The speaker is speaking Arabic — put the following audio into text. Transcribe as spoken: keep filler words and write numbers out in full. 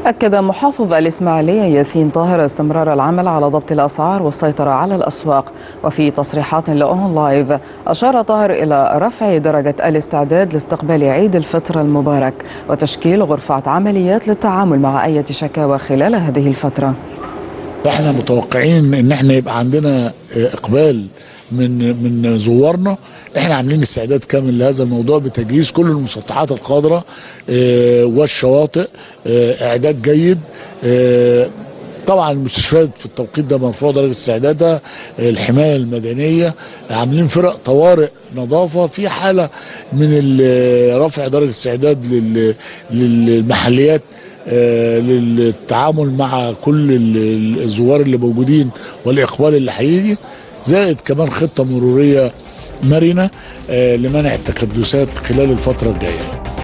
أكد محافظ الإسماعيلية ياسين طاهر استمرار العمل على ضبط الأسعار والسيطرة على الأسواق. وفي تصريحات لأون لايف أشار طاهر إلى رفع درجة الاستعداد لاستقبال عيد الفطر المبارك وتشكيل غرفة عمليات للتعامل مع أي شكاوى خلال هذه الفترة. احنا متوقعين ان احنا يبقى عندنا اقبال من من زوارنا. احنا عاملين استعداد كامل لهذا الموضوع بتجهيز كل المسطحات الخضراء والشواطئ، اعداد جيد. طبعا المستشفيات في التوقيت ده مرفوع درجه استعدادها، الحمايه المدنيه عاملين فرق طوارئ نظافه في حاله من رفع درجه استعداد للمحليات للتعامل مع كل الزوار اللي موجودين والاقبال اللي هيجي، زائد كمان خطه مروريه مرنه لمنع التكدسات خلال الفتره الجايه.